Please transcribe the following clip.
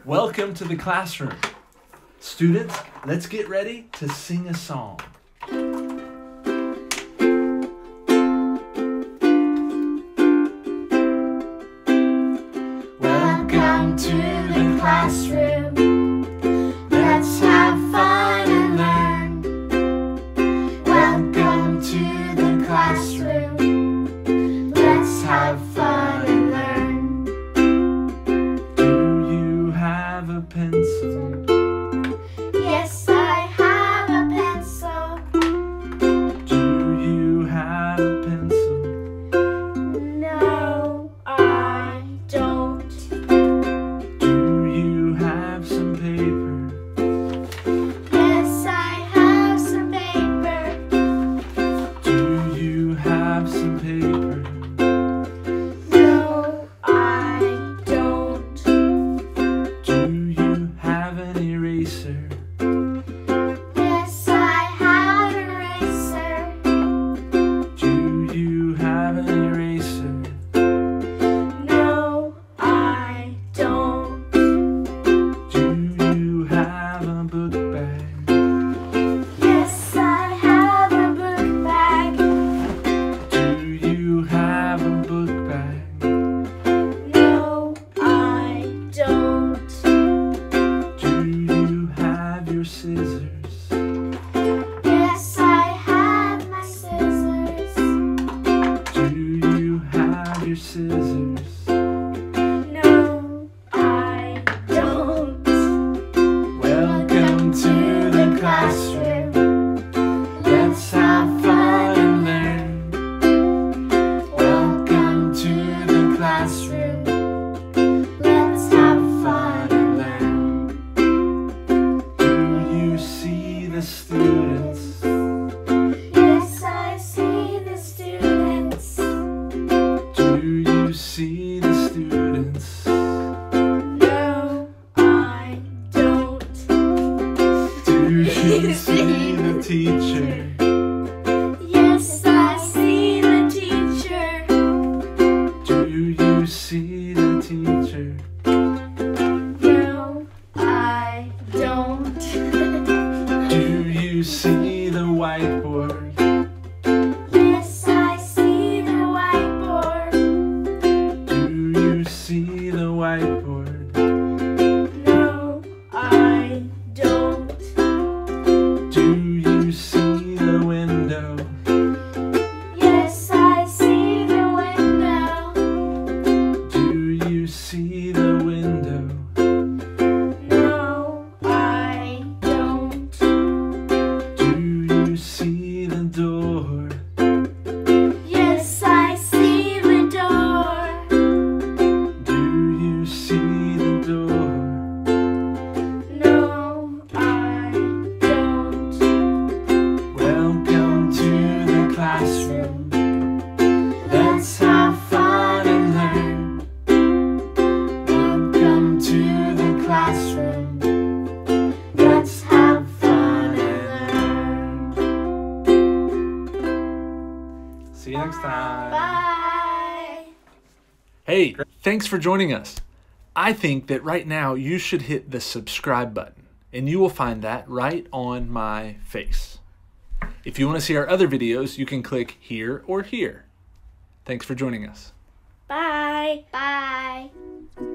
Welcome to the classroom. Students, let's get ready to sing a song. Welcome to the classroom. Let's have fun and learn. Welcome to the classroom. Let's have fun and learn. Do you have a pencil? Yes, I have a pencil. Do you have a pencil? No, I don't. Do you have some paper? Yes, I have some paper. Do you have some paper? No, I don't. Do you have an eraser? Yes, I have an eraser. Do you have an eraser? No, I don't. Do you have a book bag? Yes, I have a book bag. Do you have a book bag? No, I don't. Do you have your scissors? Yes, I have my scissors. Do you have your scissors? No, I don't. Welcome to the classroom. Let's have fun and learn. Welcome to the classroom. Let's have fun and learn. Do you see the students? Yes, I see the students. Do you see the students? No, I don't. Do you see the teacher? Yes, I see the teacher. Do you see the teacher? No, I don't. Do you see the whiteboard? Yes, I see the whiteboard. Do you see the whiteboard? No, I don't. Do you see the window? Yes, I see the window. Do you see the window? No, I don't. Do you see the door? Yes, I see the door. Do you see the door? No, I don't. Welcome to the classroom. Let's have fun and learn. Welcome to the classroom. Let's have fun and learn. See you next time. Bye. Hey, thanks for joining us. I think that right now you should hit the subscribe button, and you will find that right on my face. If you want to see our other videos, you can click here or here. Thanks for joining us. Bye. Bye.